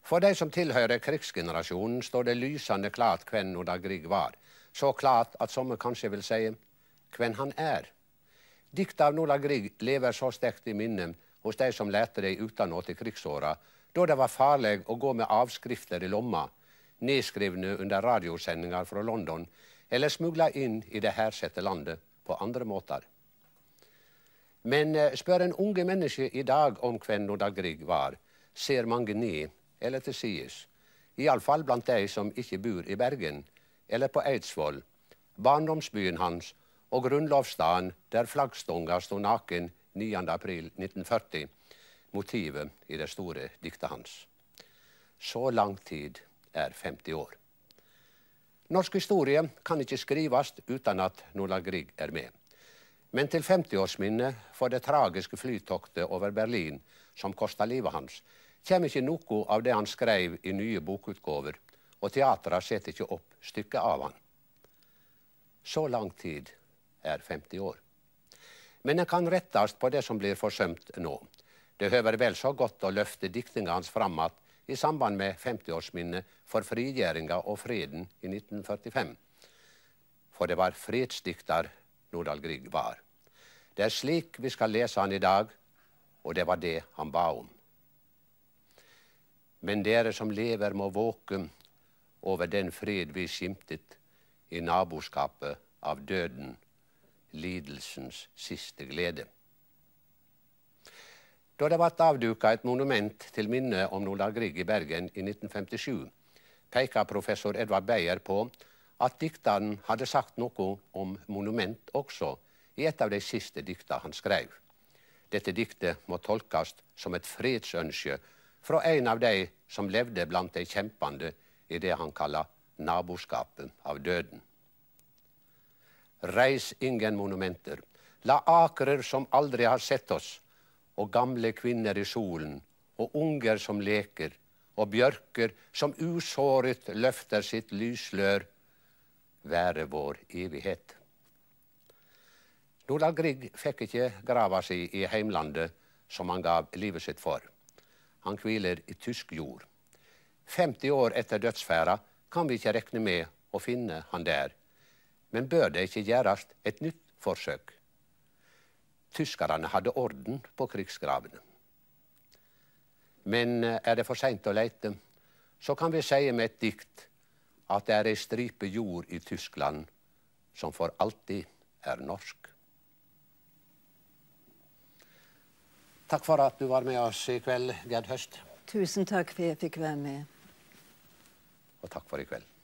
For de som tilhører krigsgenerasjonen står det lysende klart hvem Nordahl Grieg var. Så klart at somme kanskje vil si hvem han er. Diktet av Nordahl Grieg lever så sterkt i minnet hos de som lærte det utenat i krigsåra, da det var farlig å gå med avskrifter i lomma, nedskrivne under radiosendinger fra London, eller smugla inn i det hersette landet på andre måter. Men spør en unge menneske i dag om hvem Nordahl Grieg var, ser mange ned eller til sides. I alle fall blant de som ikke bor i Bergen, eller på Eidsvoll, barndomsbyen hans og grunnlovsdagen der flaggstånga stod naken 9. april 1940, motivet i det store diktet hans. Så lang tid er 50 år. Norsk historie kan ikke skrives uten at Nordahl Grieg er med. Men til 50-årsminnet for det tragiske flytoktet over Berlin, som kostet livet hans, kommer ikke noe av det han skrev i nye bokutgaver, og teatret setter ikke opp stykket av han. Så lang tid er 50 år. Men det kan rettes på det som blir forsømt nå. Det høver vel så godt å løfte diktningen hans fram at i samband med 50-årsminnet for frigjøringa og freden i 1945. For det var fredsdikter Nordahl Grieg var. Det er slik vi skal lese han i dag, og det var det han ba om. Men dere som lever må våke over den fred vi skimtet i naboskapet av døden, lidelsens siste glede. Da det ble avduket et monument til minne om Nordahl Grieg i Bergen i 1957, peker professor Edvard Beyer på at dikteren hadde sagt noe om monument også i et av de siste diktene han skrev. Dette diktet må tolkes som et fredsønske fra en av de som levde blant de kjempende i det han kaller naboskapet av døden. Reis ingen monumenter, la akrer som aldri har sett oss, og gamle kvinner i solen, og unger som leker, og bjørker som usåret løfter sitt lyslør, være vår evighet. Nordahl Grieg fikk ikke grava si i heimlandet som han gav livet sitt for. Han hviler i tysk jord. 50 år etter dødsfæra kan vi ikke rekne med å finne han der. Men bør det ikke gjøres et nytt forsøk? Tyskerne hadde orden på krigsgravene. Men er det for sent å lete, så kan vi si med et dikt at det er en stripe jord i Tyskland som for alltid er norsk. Takk for at du var med oss i kveld, Gerd Høst. Tusen takk for at jeg fikk være med. Og takk for i kveld.